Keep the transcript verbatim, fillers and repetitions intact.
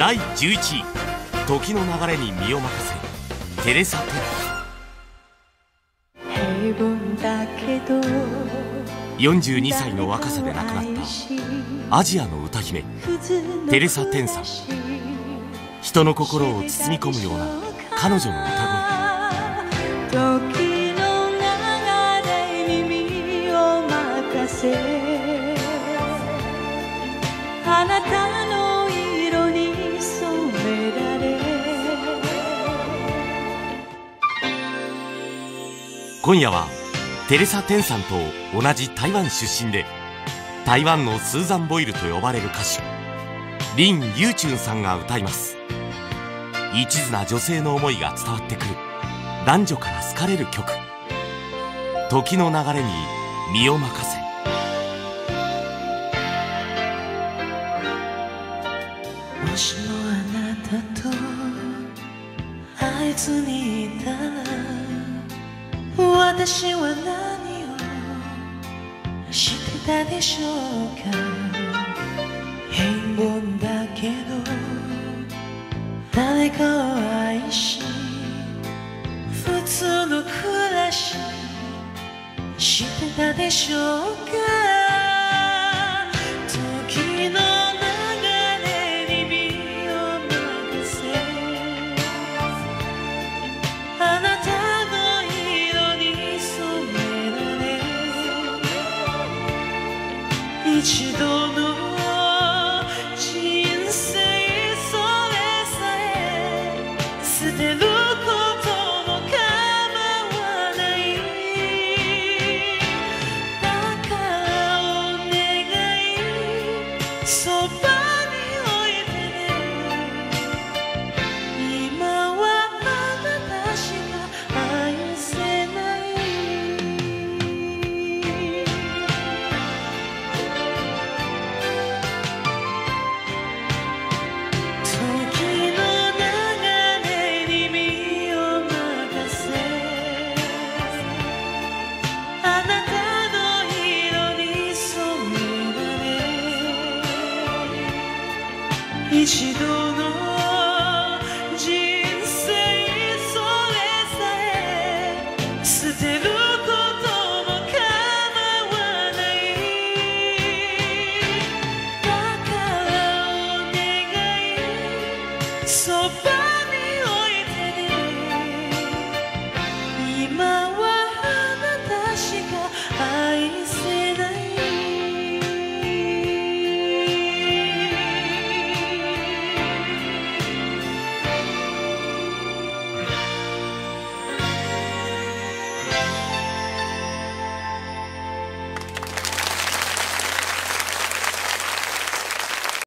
だいじゅういちい時の流れに身を任せ、テレサ・テン。 平凡だけどよんじゅうにさいの若さで亡くなったアジアの歌姫テレサ・テンさん。人の心を包み込むような彼女の歌声。 時の流れに身を任せ、あなたの色に染められ。 今夜はテレサ・テンさんと同じ台湾出身で、台湾のスーザン・ボイルと呼ばれる歌手林ユーチュンさんが歌います。一途な女性の思いが伝わってくる男女から好かれる曲、時の流れに身を任せ。 もしもあなたと会えずにいたら、私は何をしてたでしょうか。平凡だけど誰かを愛し、普通の暮らししてたでしょうか。時の一度の人生それさえ捨てることも構わない。だからお願い、そばに置いてね。今はあなたしか愛せない。一度の人生それさえ捨てることも構わない。だからお願い、そばに置いてね。今はあなたしか愛せない。